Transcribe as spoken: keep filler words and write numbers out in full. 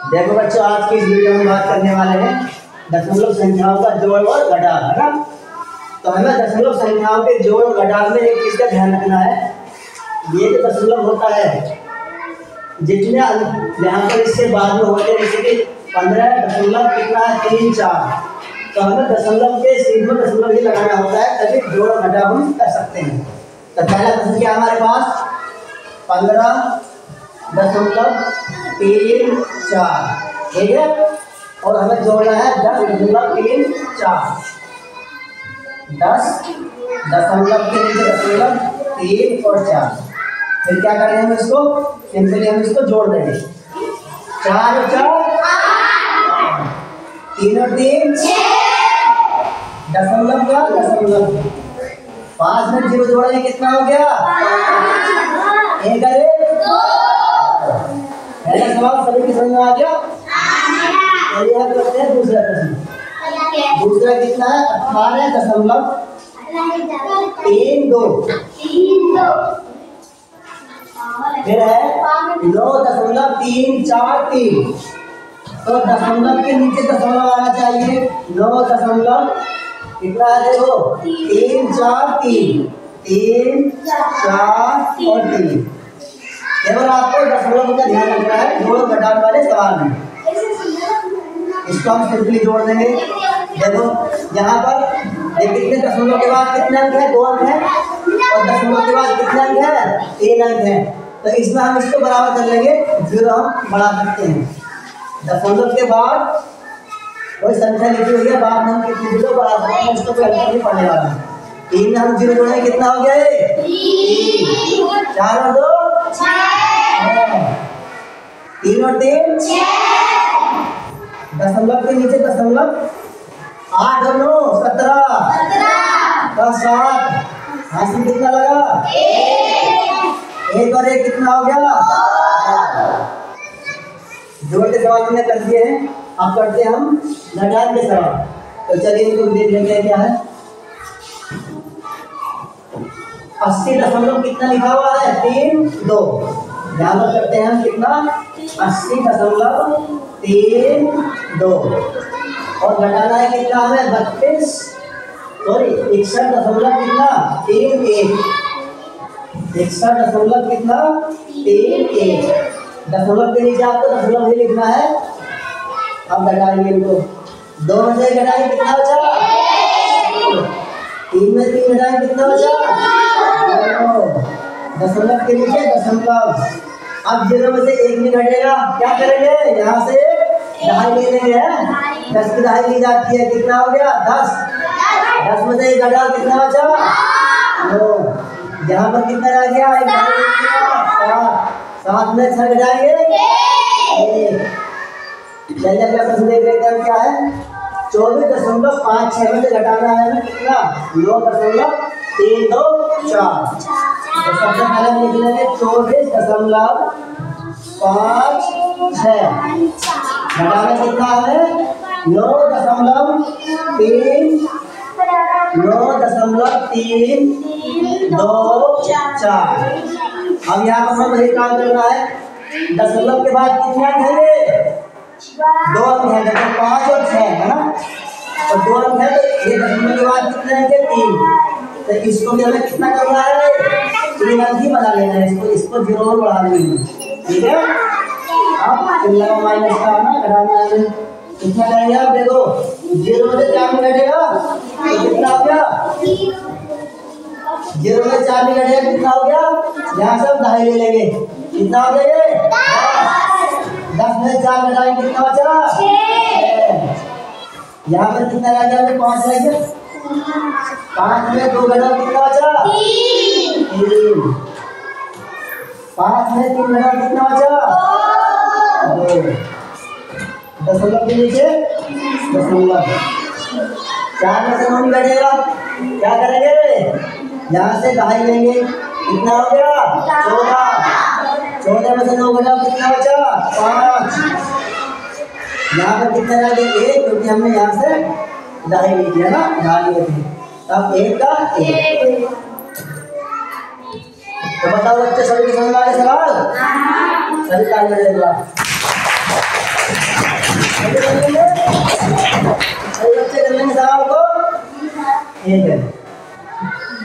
देखो बच्चों, आज की इस वीडियो में बात करने वाले हैं दशमलव संख्याओं का जोड़ और घटाव, है ना। तो हमें दशमलव संख्याओं के जोड़ और घटाव में एक चीज का ध्यान रखना है। ये जो दशमलव होता है, जितने यहाँ पर इससे बाद में होते हैं, जैसे कि पंद्रह दशमलव कितना है तीन चार, तो हमें दशमलव के सीधे दशमलव ही लगाना होता है, तभी जोड़ और घटाव हम कर सकते हैं। तो पहला प्रश्न क्या हमारे पास, पंद्रह दशमलव तीन चार, ठीक है। और हमें जोड़ना है दस दशमलव तीन चार, दस दशमलव के नीचे दशमलव तीन और चार। फिर क्या करेंगे हम इसको, सिंपली हम इसको जोड़ देंगे, चार और चार तीन और तीन दशमलव का दशमलव, पाँच में जीरो जोड़ेंगे कितना हो गया, एक अरे पहला सवाल सभी की समझ में आ गया। चलिए हम करते हैं दूसरा प्रश्न। दूसरा कितना है, अठारह दशमलव तीन दो, फिर है नौ दशमलव तीन चार तीन। तो दशमलव के नीचे दशमलव आना चाहिए, नौ दशमलव कितना है, देखो तीन चार तीन, तीन चार और तीन। केवल आपको दशमलव का ध्यान रखना है जोड़ घटाव वाले सवाल में। इसको हम सिंपली जोड़ देंगे। देखो यहाँ पर ये कितने दशमलव के बाद कितने अंक है, दो अंक है, और दशमलव के बाद कितने अंक है, तीन अंक है। तो इसमें हम इसको बराबर कर लेंगे, जीरो हम बढ़ा सकते हैं। दशमलव के बाद कोई संख्या लिखी हुई है, बाद में हम कितने जीरो बढ़ा सकते हैं, इसको कोई अंतर नहीं पड़ने वाला। तीन में हम जीरो जोड़ेंगे कितना हो गया है, तीन, चार और दो तीन और तीन दशमलव के नीचे दशमलव, आठ और नौ सत्रह का सात, हासिल कितना लगा, एक और एक कितना हो गया। जोड़ के सवाल हमने कर दिए हैं, अब करते हैं हम घटाव के सवाल। तो चलिए इनको देख लेते हैं क्या है। अस्सी दशमलव कितना लिखा हुआ है, तीन दो, यहाँ पर करते हैं हम कितना, अस्सी दशमलव तीन दो, और घटाना है कितना हमें, बत्तीस सॉरी इकसठ दशमलव कितना तीन एक, इकसठ दशमलव कितना तीन एक। दशमलव के नीचे आपको दशमलव ही लिखना है। अब घटाएंगे इनको, दो में से घटाएंगे कितना बचा, तीन में तीन घटाएंगे कितना बचा, दशमलव के नीचे दशमलव। अब जीरो में से एक नहीं घटेगा, क्या करेंगे, यहाँ से दहाई ले लेंगे, है दस की दहाई ली जाती है, कितना हो गया दस, दस में से एक घटा कितना बचा, नौ। यहाँ पर कितना रह गया, एक सात, सात में छह घटाएंगे एक। चलिए अगला प्रश्न देख लेते हैं क्या है। चौबीस दशमलव पाँच छह में से घटाना है हमें कितना, नौ दशमलव तीन दो चार। तो सबसे पहले लिख लेंगे चौबीस दशमलव पाँच छः, घटाना कितना है, नौ दशमलव तीन नौ दशमलव तीन दो चार। अब यहाँ पर हमें वही काम करना है, दशमलव के बाद कितने अंक है, दो अंक है, जैसे पाँच और छः है ना, तो दो अंक है, तो ये दशमलव के बाद कितने अंक है, तीन। तो इसको भी हमें कितना करना है, तीन अंक ही बना लेना है, इसको इसको जीरो और बढ़ा लेंगे, ठीक है। अब इलेवन माइनस का ना घटाना है, कितना करेंगे आप, देखो जीरो में चार में घटेगा तो कितना हो गया, जीरो में चार में घटेगा कितना हो गया, यहाँ से हम दहाई ले लेंगे, कितना हो गया ये, दस में चार घटाएंगे कितना बचा, यहाँ पर कितना रह गया, पाँच रह गया, पाँच में दो घटाओ कितना बचा, तीन, पाँच में तीन घटाओ कितना बचा, दशमलव के नीचे दशमलव, चार में से नौ नहीं घटेगा, क्या करेंगे, यहाँ से दहाई लेंगे, कितना हो गया, चौदह, चौदह में से नौ घटाओ कितना बचा, पाँच, यहाँ पर कितना रह गया, एक, क्योंकि हमने यहाँ से दहाई ली थी, है ना, ढाल लिए थे, तब एक का एक। तो बताओ बच्चे, सभी समझ में आ गए सवाल, सभी ताली बजाइए। सवाल को एक है।